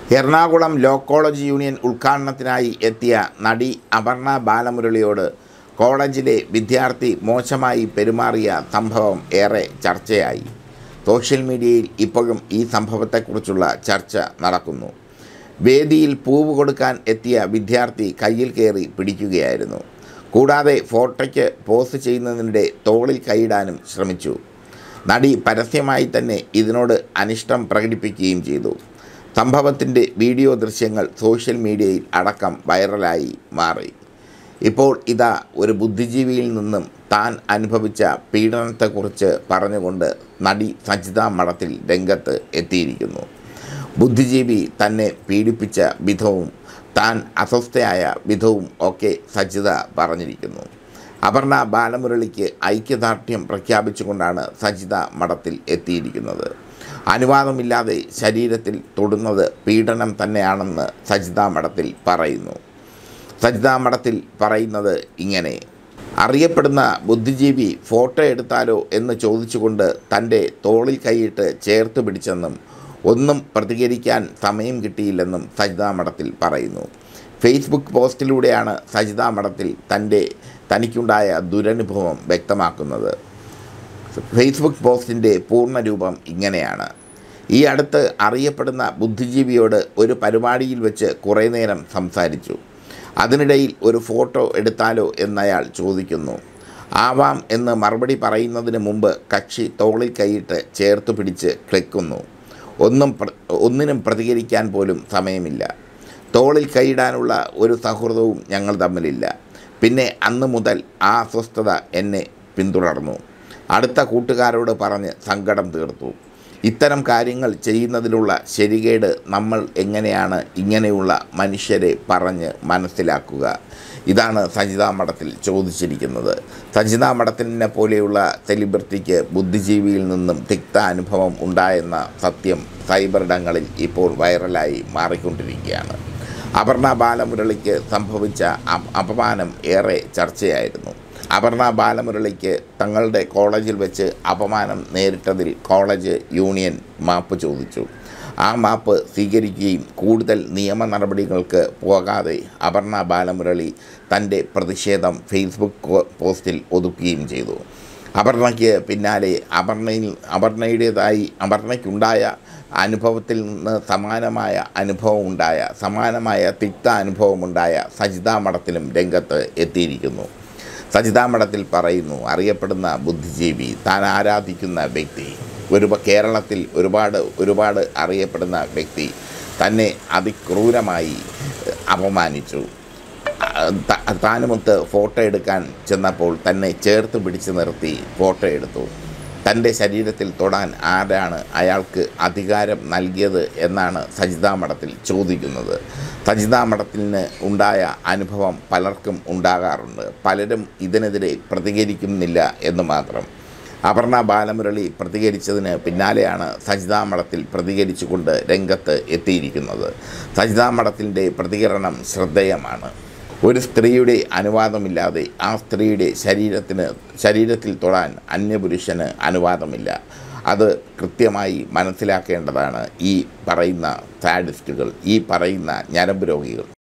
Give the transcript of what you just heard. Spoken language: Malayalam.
എറണാകുളം ലോ കോളേജ് യൂണിയൻ ഉദ്ഘാടനത്തിനായി എത്തിയ നടി അപർണ ബാലമുരളിയോട് കോളേജിലെ വിദ്യാർത്ഥി മോശമായി പെരുമാറിയ സംഭവം ഏറെ ചർച്ചയായി. സോഷ്യൽ മീഡിയയിൽ ഇപ്പോഴും ഈ സംഭവത്തെക്കുറിച്ചുള്ള ചർച്ച നടക്കുന്നു. വേദിയിൽ പൂവ് കൊടുക്കാൻ എത്തിയ വിദ്യാർത്ഥി കയ്യിൽ കയറി പിടിക്കുകയായിരുന്നു. കൂടാതെ ഫോട്ടോയ്ക്ക് പോസ്റ്റ് ചെയ്യുന്നതിനിടെ തോളിൽ കൈയിടാനും ശ്രമിച്ചു. നടി പരസ്യമായി തന്നെ ഇതിനോട് അനിഷ്ടം പ്രകടിപ്പിക്കുകയും ചെയ്തു. സംഭവത്തിൻ്റെ വീഡിയോ ദൃശ്യങ്ങൾ സോഷ്യൽ മീഡിയയിൽ അടക്കം വൈറലായി മാറി. ഇപ്പോൾ ഇതാ ഒരു ബുദ്ധിജീവിയിൽ നിന്നും താൻ അനുഭവിച്ച പീഡനത്തെക്കുറിച്ച് പറഞ്ഞുകൊണ്ട് നടി സജിത മഠത്തിൽ രംഗത്ത് എത്തിയിരിക്കുന്നു. ബുദ്ധിജീവി തന്നെ പീഡിപ്പിച്ച വിധവും താൻ അസ്വസ്ഥയായ വിധവും ഒക്കെ സജിത പറഞ്ഞിരിക്കുന്നു. അപർണ ബാലമുരളിക്ക് ഐക്യദാർഢ്യം പ്രഖ്യാപിച്ചുകൊണ്ടാണ് സജിത മഠത്തിൽ എത്തിയിരിക്കുന്നത്. അനുവാദമില്ലാതെ ശരീരത്തിൽ തൊടുന്നത് പീഡനം തന്നെയാണെന്ന് സജിത മഠത്തിൽ പറയുന്നു. സജിത മഠത്തിൽ പറയുന്നത് ഇങ്ങനെ: അറിയപ്പെടുന്ന ബുദ്ധിജീവി ഫോട്ടോ എടുത്താലോ എന്ന് ചോദിച്ചുകൊണ്ട് തൻ്റെ തോളിൽ കൈയിട്ട് ചേർത്ത് പിടിച്ചെന്നും ഒന്നും പ്രതികരിക്കാൻ സമയം കിട്ടിയില്ലെന്നും സജിത മഠത്തിൽ പറയുന്നു. ഫേസ്ബുക്ക് പോസ്റ്റിലൂടെയാണ് സജിത മഠത്തിൽ തനിക്കുണ്ടായ ദുരനുഭവം വ്യക്തമാക്കുന്നത്. ഫേസ്ബുക്ക് പോസ്റ്റിൻ്റെ പൂർണ്ണരൂപം ഇങ്ങനെയാണ്: ഈ അടുത്ത് അറിയപ്പെടുന്ന ബുദ്ധിജീവിയോട് ഒരു പരിപാടിയിൽ വെച്ച് കുറേ നേരം സംസാരിച്ചു. അതിനിടയിൽ ഒരു ഫോട്ടോ എടുത്താലോ എന്നയാൾ ചോദിക്കുന്നു. ആവാം എന്ന് മറുപടി പറയുന്നതിന് മുമ്പ് കക്ഷി തോളിൽ കൈയിട്ട് ചേർത്ത് പിടിച്ച് ക്ലിക്കുന്നു. ഒന്നിനും പ്രതികരിക്കാൻ പോലും സമയമില്ല. തോളിൽ കൈയിടാനുള്ള ഒരു സൗഹൃദവും ഞങ്ങൾ തമ്മിലില്ല. പിന്നെ അന്ന് മുതൽ ആ അസ്വസ്ഥത എന്നെ പിന്തുടർന്നു. അടുത്ത കൂട്ടുകാരോട് പറഞ്ഞ് സങ്കടം തീർത്തു. ഇത്തരം കാര്യങ്ങൾ ചെയ്യുന്നതിലുള്ള ശരികേട് നമ്മൾ എങ്ങനെയാണ് ഇങ്ങനെയുള്ള മനുഷ്യരെ പറഞ്ഞ് മനസ്സിലാക്കുക? ഇതാണ് സജിത മഠത്തിൽ ചോദിച്ചിരിക്കുന്നത്. സജിത മഠത്തിനെ പോലെയുള്ള സെലിബ്രിറ്റിക്ക് ബുദ്ധിജീവിയിൽ നിന്നും തിക്ത അനുഭവം ഉണ്ടായെന്ന സത്യം സൈബറിടങ്ങളിൽ ഇപ്പോൾ വൈറലായി മാറിക്കൊണ്ടിരിക്കുകയാണ്. അപർണ ബാലമുരളിക്ക് സംഭവിച്ച അപമാനം ഏറെ ചർച്ചയായിരുന്നു. അപർണ ബാലമുരളിക്ക് തങ്ങളുടെ കോളേജിൽ വെച്ച് അപമാനം നേരിട്ടതിൽ കോളേജ് യൂണിയൻ മാപ്പ് ചോദിച്ചു. ആ മാപ്പ് സ്വീകരിക്കുകയും കൂടുതൽ നിയമ നടപടികൾക്ക് പോകാതെ അപർണ ബാലമുരളി തൻ്റെ പ്രതിഷേധം ഫേസ്ബുക്ക് പോസ്റ്റിൽ ഒതുക്കുകയും ചെയ്തു. അപർണയ്ക്ക് പിന്നാലെ അപർണയ്ക്കുണ്ടായ അനുഭവത്തിൽ നിന്ന് സമാനമായ തിക്ത അനുഭവമുണ്ടായ സജിത മഠത്തിലും രംഗത്ത് എത്തിയിരിക്കുന്നു. സജിത മഠത്തിൽ പറയുന്നു: അറിയപ്പെടുന്ന ബുദ്ധിജീവി, താൻ ആരാധിക്കുന്ന വ്യക്തി, കേരളത്തിൽ ഒരുപാട് അറിയപ്പെടുന്ന വ്യക്തി തന്നെ അതിക്രൂരമായി അപമാനിച്ചു. താനുമൊത്ത് ഫോട്ടോ എടുക്കാൻ ചെന്നപ്പോൾ തന്നെ ചേർത്ത് പിടിച്ച് നിർത്തി ഫോട്ടോ എടുത്തു. തൻ്റെ ശരീരത്തിൽ തൊടാൻ ആരാണ് അയാൾക്ക് അധികാരം നൽകിയത് എന്നാണ് സജിത മഠത്തിൽ ചോദിക്കുന്നത്. സജിത മഠത്തിന് ഉണ്ടായ അനുഭവം പലർക്കും ഉണ്ടാകാറുണ്ട്. പലരും ഇതിനെതിരെ പ്രതികരിക്കുന്നില്ല എന്ന് മാത്രം. അപർണ ബാലമുരളി പ്രതികരിച്ചതിന് പിന്നാലെയാണ് സജിത മഠത്തിൽ പ്രതികരിച്ചുകൊണ്ട് രംഗത്ത് എത്തിയിരിക്കുന്നത്. സജിത മഠത്തിൻ്റെ പ്രതികരണം ശ്രദ്ധേയമാണ്. ഒരു സ്ത്രീയുടെ അനുവാദമില്ലാതെ ആ സ്ത്രീയുടെ ശരീരത്തിൽ തൊടാൻ അന്യപുരുഷന് അനുവാദമില്ല. അത് കൃത്യമായി മനസ്സിലാക്കേണ്ടതാണ് ഈ പറയുന്ന സാഡിസ്റ്റുകൾ, ഈ പറയുന്ന ഞരമ്പ് രോഗികൾ.